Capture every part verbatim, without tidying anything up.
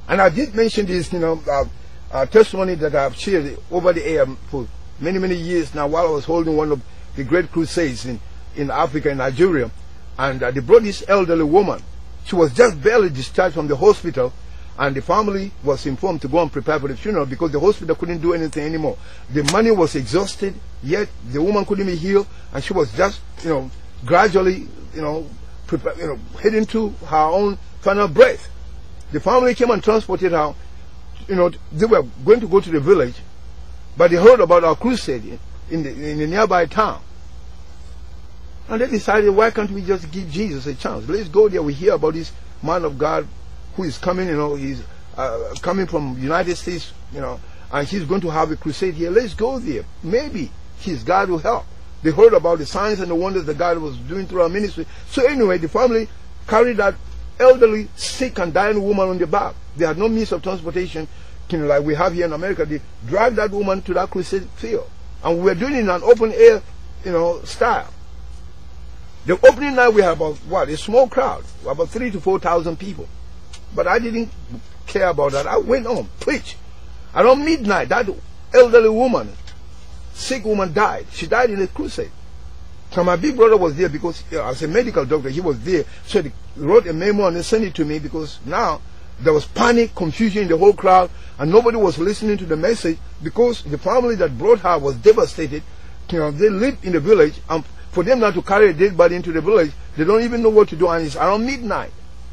And I did mention this, you know, uh, uh, testimony that I've shared over the air for many, many years now while I was holding one of the great crusades in, in Africa, in Nigeria. And uh, they brought this elderly woman. She was just barely discharged from the hospital, and the family was informed to go and prepare for the funeral because the hospital couldn't do anything anymore. The money was exhausted, yet the woman couldn't be healed, and she was just, you know, gradually, you know, prepare, you know, heading to her own final breath. The family came and transported her. You know, they were going to go to the village, but they heard about our crusade in the, in the nearby town. And they decided, why can't we just give Jesus a chance? Let's go there. We hear about this man of God who is coming, you know, he's uh, coming from the United States, you know, and he's going to have a crusade here. Let's go there. Maybe his God will help. They heard about the signs and the wonders that God was doing through our ministry. So anyway, the family carried that elderly, sick and dying woman on their back. They had no means of transportation, you know, like we have here in America. They dragged that woman to that crusade field. And we were doing it in an open air, you know, style. The opening night we had about, what, a small crowd, about three to four thousand people. But I didn't care about that. I went on, preached. Around midnight, that elderly woman, sick woman died. She died in a crusade. So my big brother was there because, you know, as a medical doctor, he was there. So he wrote a memo and they sent it to me because now there was panic, confusion in the whole crowd, and nobody was listening to the message because the family that brought her was devastated. You know, they lived in the village, and for them not to carry a dead body into the village, they don't even know what to do, and it's around midnight.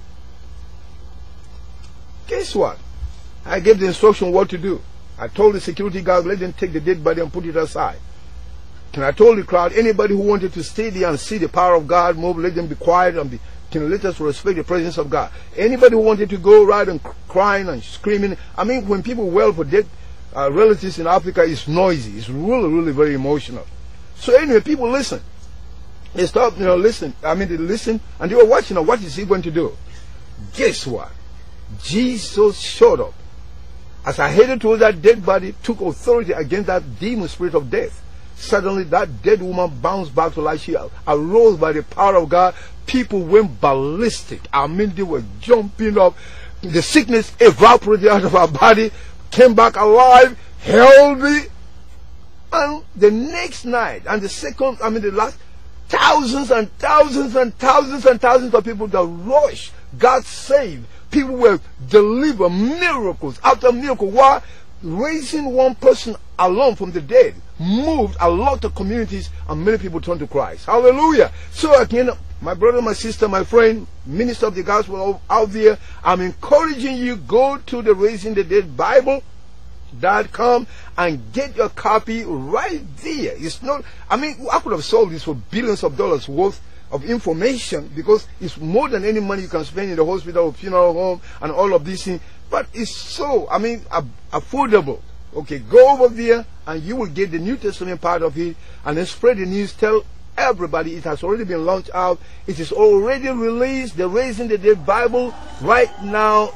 Guess what? I gave the instruction what to do. I told the security guards, let them take the dead body and put it aside. And I told the crowd, anybody who wanted to stay there and see the power of God move, let them be quiet and be, can let us respect the presence of God. Anybody who wanted to go right and crying and screaming, I mean, when people wail for dead uh, relatives in Africa, it's noisy. It's really, really very emotional. So anyway, people listen. They stopped, you know, listen. I mean, they listened and they were watching. Now, what is he going to do? Guess what? Jesus showed up. As I headed towards that dead body, took authority against that demon spirit of death. Suddenly, that dead woman bounced back to life. She arose by the power of God. People went ballistic. I mean, they were jumping up. The sickness evaporated out of her body, came back alive, healthy. And the next night, and the second, I mean, the last, thousands and thousands and thousands and thousands of people that rushed, got saved. People were delivered, miracles after miracle. Why? Raising one person alone from the dead moved a lot of communities, and many people turned to Christ. Hallelujah. So again, my brother, my sister, my friend, minister of the gospel out there, I'm encouraging you, go to the Raising the Dead Bible dot com and get your copy right there. It's not, I mean, I could have sold this for billions of dollars worth of information because it's more than any money you can spend in the hospital or funeral home and all of these things. But it's so, I mean, affordable. Okay, go over there and you will get the New Testament part of it, and then spread the news. Tell everybody it has already been launched out. It is already released. The Raising the Dead Bible right now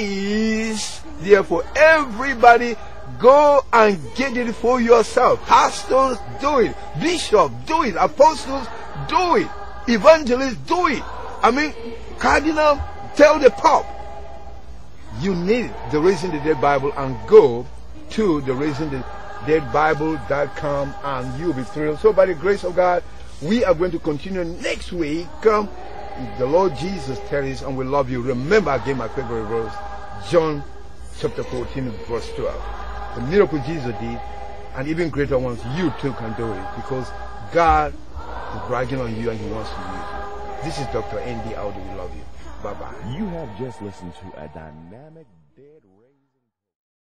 is there for everybody. Go and get it for yourself. Pastors, do it. Bishop, do it. Apostles, do it. Evangelists, do it. I mean, Cardinal, tell the Pope. You need the Raising the Dead Bible, and go to the Raising the Dead Bible dot com and you'll be thrilled. So by the grace of God, we are going to continue next week. Um, the Lord Jesus tarries, and we love you. Remember again my favorite verse, John chapter fourteen, verse twelve. The miracle Jesus did, and even greater ones, you too can do it, because God is bragging on you and He wants to use you. This is Doctor N D Audu. We love you. Bye-bye. You have just listened to a dynamic dead